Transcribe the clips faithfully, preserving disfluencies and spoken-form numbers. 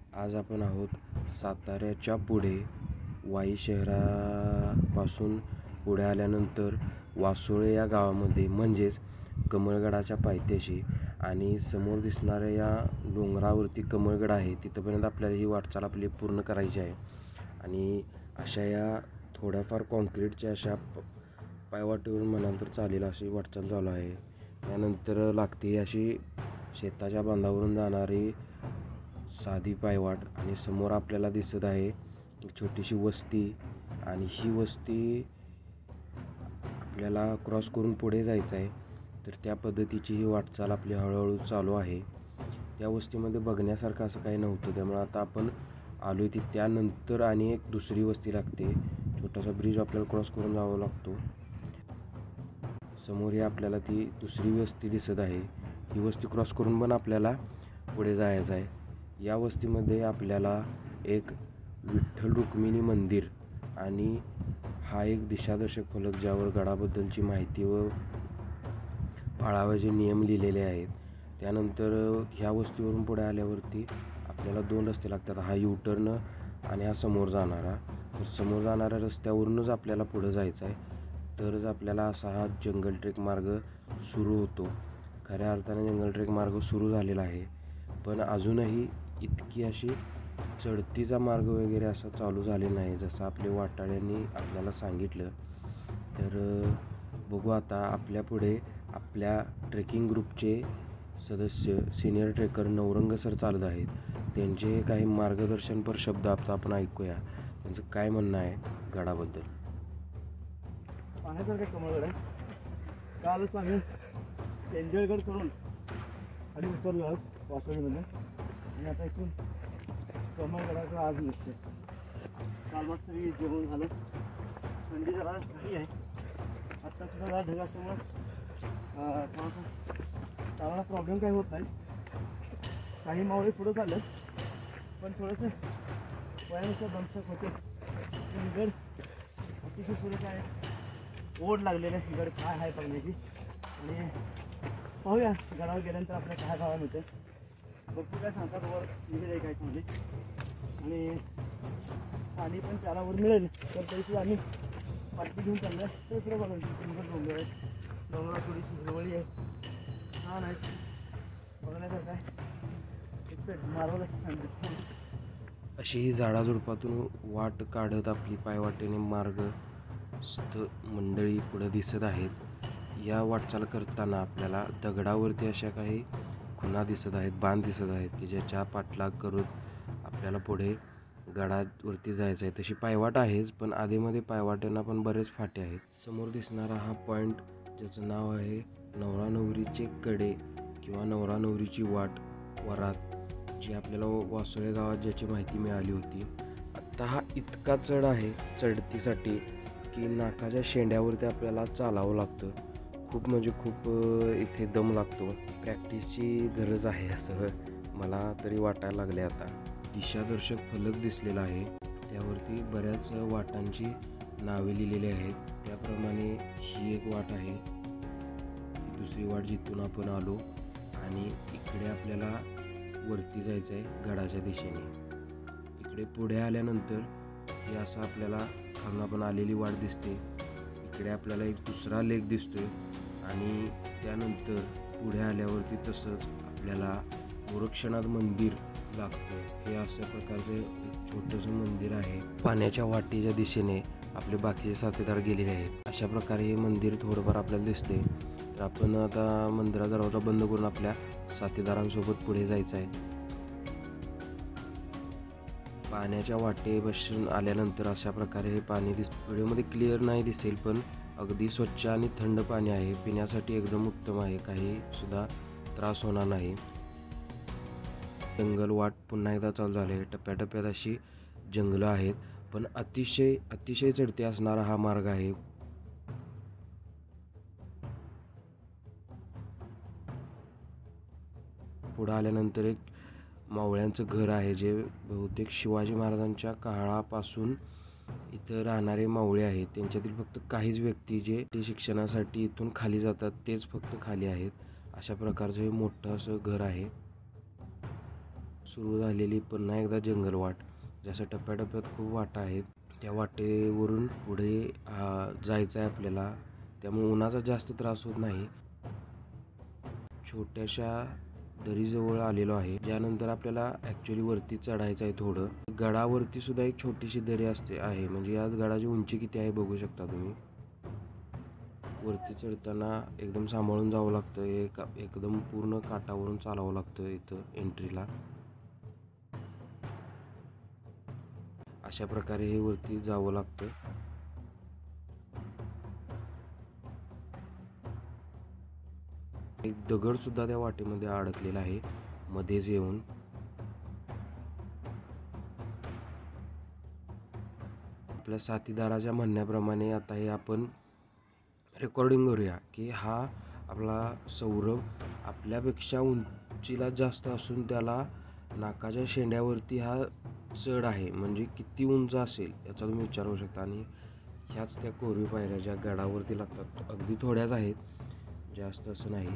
आज आपण आहोत साताऱ्याच्या पुढे वाई शहरापासून पुढे आल्यानंतर वासोळे या गावामध्ये, म्हणजेच कमळगडाच्या पायथ्याशी, आणि समोर दिसणाऱ्या या डोंगरावरती कमळगड आहे. तिथपर्यंत आपल्याला ही वाटचाल आपली पूर्ण करायची आहे. आणि अशा या थोड्याफार कॉन्क्रीटच्या अशा पायवाटेवरून म्हणाल तर चालेल अशी वाटचाल चालू आहे. त्यानंतर लागते अशी शेताच्या बांधावरून जाणारी साधी पायवाट, आणि समोर आपल्याला दिसत आहे एक छोटीशी वस्ती, आणि ही वस्ती आपल्याला क्रॉस करून पुढे जायचं आहे. तर त्या पद्धतीची ही वाटचाल आपली हळूहळू चालू आहे. त्या वस्तीमध्ये बघण्यासारखं असं काही नव्हतं, त्यामुळे आता आपण आलो आहे ती त्यानंतर आणि एक दुसरी वस्ती लागते. छोटासा ब्रिज आपल्याला क्रॉस करून जावा लागतो. समोर ही आपल्याला ती दुसरी वस्ती दिसत आहे. ही वस्ती क्रॉस करून पण आपल्याला पुढे जायचं आहे. या वस्तीमध्ये आपल्याला एक विठ्ठल रुक्मिणी मंदिर आणि हा एक दिशादर्शक फलक ज्यावर गडाबद्दलची माहिती व पाळावयाचे नियम लिहिलेले आहेत. त्यानंतर ह्या वस्तीवरून पुढे आल्यावरती आपल्याला दोन रस्ते लागतात, हा यू टर्न आणि हा समोर जाणारा. तर समोर जाणाऱ्या रस्त्यावरूनच आपल्याला पुढे जायचं आहे, तरच आपल्याला असा हा जंगल ट्रेक मार्ग सुरू होतो. खऱ्या अर्थाने जंगल ट्रेक मार्ग सुरू झालेला आहे, पण अजूनही इतकी अशी चढतीचा मार्ग वगैरे असा चालू झालेला नाही, जसं आपले वाटाड्यांनी आपल्याला सांगितलं. तर बघू आता आपल्या पुढे आपल्या ट्रेकिंग ग्रुपचे सदस्य सिनियर ट्रेकर नवरंग सर चालत आहेत. त्यांचे काही मार्गदर्शनपर शब्द आता आपण ऐकूया, त्यांचं काय म्हणणं आहे गडाबद्दल. पाहण्यासारखं कमळगड आहे. कालच आम्ही चेंजळगड करून आणि उतरलो आहोत वासोळीमध्ये, आणि आता इथून कमळगडाचं आज निघते. काल मस्त जेवण झालं, थंडी जरा नाही आहे. आत्ता सुद्धा जरा ढग असल्यामुळं थोडासा चालायला प्रॉब्लेम काही होत नाही. काही मावळे पुढं चाललं, पण थोडंसं वयानुसार दमसक होते. गड अतिशय सुरेख आहे, ओढ लागलेले गड काय आहे बघण्याची. आणि पाहूया गडावर गेल्यानंतर आपल्याला काय पाहायला मिळतं. भरपूर काय सांगतात वर लिहिलेलं आहे काय चांगले, आणि पाणी पण चारावर मिळेल. तर तरी आम्ही पाठी घेऊन चाललो आहे. तर पुढे बघा सुंदर डोंगर आहे, डोंगरात थोडीशी हिरवळी आहे, छान आहे बघण्यासारखं आहे. एक मार्वलस छान. अशी ही झाडाझुडपातून वाट काढत आपली पायवाटेने मार्गस्थ मंडळी पुढे दिसत आहेत. या वाटचाल करताना आपल्याला दगडावरती अशा काही खुणा दिसत आहेत, बांध दिसत आहेत, की ज्याच्या पाठलाग करत आपल्याला पुढे गडावरती जायचं आहे. तशी पायवाट आहेच, पण आधीमध्ये पायवाट्यांना पण बरेच फाटे आहेत. समोर दिसणारा हा पॉईंट ज्याचं नाव आहे नवरा नवरीचे कडे किंवा नवरा नवरीची वाट वरात, जी आपल्याला वासोळे गावात ज्याची माहिती मिळाली होती. आत्ता हा इतका चढ आहे चढतीसाठी की नाकाच्या शेंड्यावरती आपल्याला चालावं लागतं. खूप म्हणजे खूप इथे दम लागतो. प्रॅक्टिसची गरज आहे असं मला तरी वाटायला लागले. आता दिशादर्शक फलक दिसलेला आहे, त्यावरती बऱ्याच वाटांची नावे लिहिलेली आहेत. त्याप्रमाणे ही एक वाट आहे, ही दुसरी वाट जिथून आपण आलो, आणि इकडे आपल्याला वरती जायचं आहे गडाच्या दिशेने. इकडे पुढे आल्यानंतर हे असं आपल्याला खालून आपण आलेली वाट दिसते. इकडे आपल्याला एक दुसरा लेक दिसतोय, आणि त्यानंतर पुढे आल्यावरती तसंच आपल्याला गोरक्षनाथ मंदिर लागतं. हे अशा प्रकारचं एक छोटंसं मंदिर आहे. पाण्याच्या वाटेच्या दिशेने आपले बाकीचे साथीदार गेलेले आहेत. अशा प्रकारे हे मंदिर थोडंफार आपल्याला दिसते. तर आपण आता मंदिराचा दरवाजा बंद करून आपल्या साथीदारांसोबत पुढे जायचं आहे. पाण्याच्या वाटेपासून आल्यानंतर अशा प्रकारे हे पाणी दिस व्हिडिओमध्ये क्लिअर नाही दिसेल, पण अगदी स्वच्छ आणि थंड पाणी आहे. पिण्यासाठी एकदम उत्तम आहे, काही सुद्धा त्रास होणार नाही. जंगल वाट पुन्हा एकदा चालू झाले आहे. टप्प्याटप्प्यात अशी जंगलं आहेत, पण अतिशय अतिशय चढती असणारा हा मार्ग आहे. पुढे आल्यानंतर एक मावळ्यांचं घर आहे, जे बहुतेक शिवाजी महाराजांच्या काळापासून इथं राहणारे मावळे आहेत. त्यांच्यातील फक्त काहीच व्यक्ती जे ते शिक्षणासाठी इथून खाली जातात तेच फक्त खाली आहेत. अशा प्रकारचं हे मोठं असं घर आहे. सुरू झालेली पुन्हा एकदा जंगल वाट. जसं टप्प्याटप्प्यात खूप वाटा आहेत, त्या वाटेवरून पुढे जायचं आहे आपल्याला. त्यामुळे उन्हाचा जास्त त्रास होत नाही. छोट्याशा दरीजवळ आलेलो आहे, ज्यानंतर आपल्याला ॲक्च्युली वरती चढायचं आहे थोडं. गडावरती सुद्धा एक छोटीशी दरी असते आहे, म्हणजे या गडाची उंची किती आहे बघू शकता तुम्ही. वरती चढताना एकदम सांभाळून जावं लागतं. एक एकदम पूर्ण काठावरून चालावं लागतं इथं एंट्रीला. अशा प्रकारे हे वरती जावं लागतं. एक दगड सुद्धा त्या वाटेमध्ये अडकलेला आहे मध्येच येऊन. आपल्या साथीदाराच्या म्हणण्याप्रमाणे आता हे आपण रेकॉर्डिंग करूया की हा आपला सौरभ आपल्यापेक्षा उंचीला जास्त असून त्याला नाकाच्या शेंड्यावरती हा चढ आहे, म्हणजे किती उंच असेल याचा तुम्ही विचार करू शकता. आणि ह्याच त्या कोरीव पायऱ्या ज्या गडावरती लागतात, अगदी थोड्याच आहेत, जास्त असं नाही.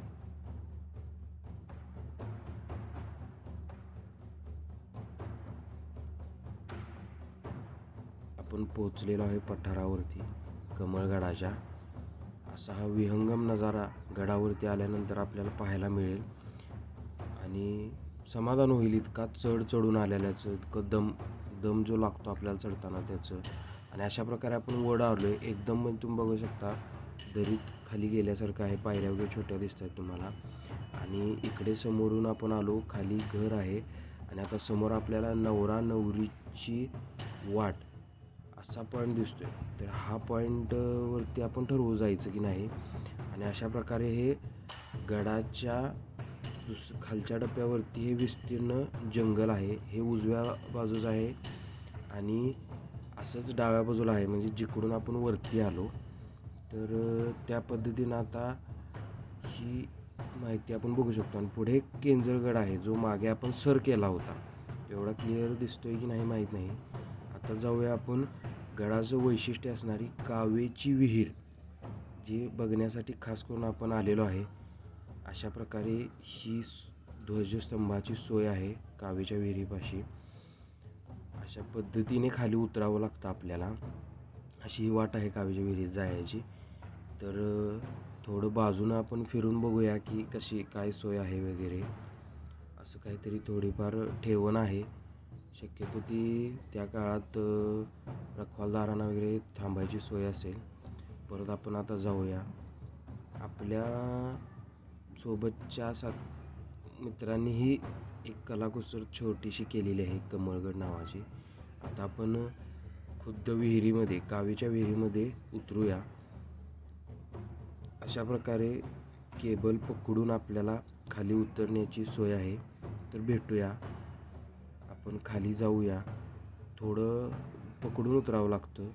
आपण पोहोचलेलो आहे पठारावरती कमळगडाच्या. असा हा विहंगम नजारा गडावरती आल्यानंतर आपल्याला पाहायला मिळेल आणि समाधान होईल इतका चढ चढून आलेल्याचं, इतकं दम दम जो लागतो आपल्याला चढताना त्याचं. आणि अशा प्रकारे आपण वर आलोय एकदम, म्हणजे तुम्ही बघू शकता दरीत खाली गेल्यासारखं आहे. पायऱ्या वगैरे छोट्या दिसत आहेत तुम्हाला. आणि इकडे समोरून आपण आलो, खाली घर आहे आणि आता समोर आपल्याला नवरा नवरीची वाट असा पॉईंट दिसतोय. तर हा पॉईंट वरती आपण ठरवू जायचं की नाही. आणि अशा प्रकारे हे गडाच्या दुस खालच्या टप्प्यावरती हे विस्तीर्ण जंगल आहे. हे उजव्या बाजूच आहे आणि असंच डाव्या बाजूला आहे, म्हणजे जिकडून आपण वरती आलो. तर त्या पद्धतीनं आता ही माहिती आपण बघू शकतो. आणि पुढे एक केंजळगड आहे, जो मागे आपण सर केला होता. एवढा क्लिअर दिसतोय की नाही माहीत नाही. आता जाऊया आपण गडाचं वैशिष्ट्य असणारी कावेची विहीर, जी बघण्यासाठी खास करून आपण आलेलो आहे. अशा प्रकारे ही ध्वजस्तंभाची सोय आहे कावेच्या विहिरीपाशी. अशा पद्धतीने खाली उतरावं लागतं आपल्याला. अशी ही वाट आहे कावेच्या विहिरीत जायची. तर थोडं बाजूनं आपण फिरून बघूया की कशी काय सोय आहे वगैरे. असं काहीतरी थोडीफार ठेवण आहे. शक्यतो ती त्या काळात रखवालदारांना वगैरे थांबायची सोय असेल. परत आपण आता जाऊया. आपल्या सोबतच्या सात मित्रांनीही एक कलाकुसर छोटीशी केलेली आहे कमळगड नावाची. आता आपण खुद्द विहिरीमध्ये, कावेच्या विहिरीमध्ये उतरूया. अशा प्रकारे केबल पकडून आपल्याला खाली उतरण्याची सोय आहे. तर भेटूया, आपण खाली जाऊया. थोडं पकडून उतरावं लागतं.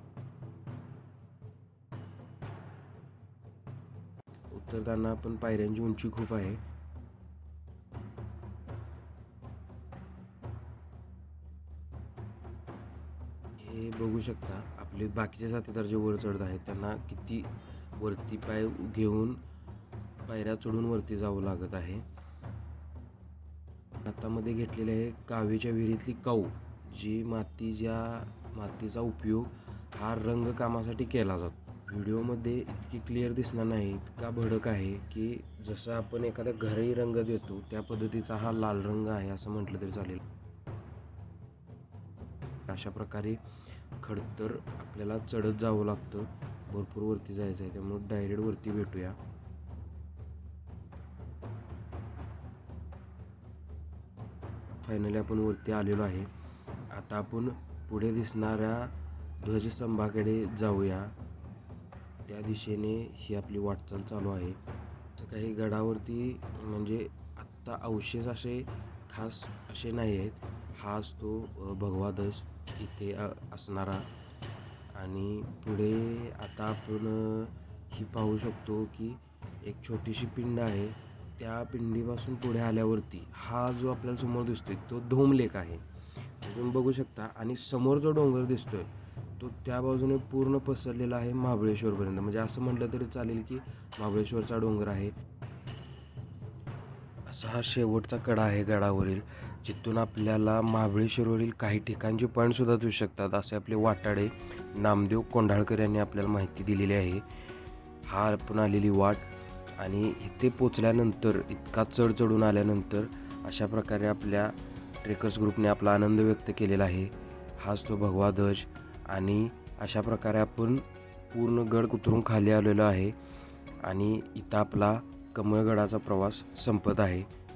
उतरताना आपण पायऱ्यांची उंची खूप आहे. हे बघू शकता आपले बाकीचे साथीदार जे वर चढत आहेत त्यांना किती वरती पाय घेऊन पायऱ्या चढून वरती जावं लागत आहे. हातामध्ये घेतलेले आहे कावेच्या विहिरीतली काऊ, जी माती ज्या मातीचा उपयोग हा रंगकामासाठी केला जातो. व्हिडिओमध्ये इतकी क्लिअर दिसणार नाही, इतका भडक आहे की जसं आपण एखाद्या घरी रंग देतो त्या पद्धतीचा हा लाल रंग आहे असं म्हटलं तरी चालेल. अशा प्रकारे खडतर आपल्याला चढत जावं लागतं. भरपूर वरती जायचं आहे, त्यामुळे डायरेक्ट वरती भेटूया. फायनली आपण वरती आलेलो आहे. आता आपण पुढे दिसणाऱ्या ध्वजस्तंभाकडे जाऊया. त्या दिशेने ही आपली वाटचाल चालू आहे. काही गडावरती म्हणजे आत्ता अवशेष असे खास असे नाही आहेत. हा असतो भगवा ध्वज इथे असणारा. आणि पुढे आता आपण ही पाहू शकतो की एक छोटीशी पिंड आहे. त्या पिंडीपासून पुढे आल्यावरती हा जो आपल्याला समोर दिसतोय तो धोम लेक आहे, तुम्ही बघू शकता. आणि समोर जो डोंगर दिसतोय तो त्या बाजूने पूर्ण पसरलेला आहे महाबळेश्वरपर्यंत. म्हणजे असं म्हटलं तरी चालेल की महाबळेश्वरचा डोंगर आहे. असा हा शेवटचा कडा आहे गडावरील. जिथून आपल्याला महाबळेश्वरवरील काही ठिकाणचे पॉईंटसुद्धा दिसू शकतात असे आपले वाटाडे नामदेव कोंढाळकर यांनी आपल्याला माहिती दिलेली आहे. हा आपण आलेली वाट आणि इथे पोचल्यानंतर इतका चढ चढून आल्यानंतर अशा प्रकारे आपल्या ट्रेकर्स ग्रुपने आपला आनंद व्यक्त केलेला आहे. हाच तो भगवा ध्वज आणि अशा प्रकारे आपण पूर्ण गड उतरून खाली आलेलो आहे आणि इथं आपला कमळगडाचा प्रवास संपत आहे.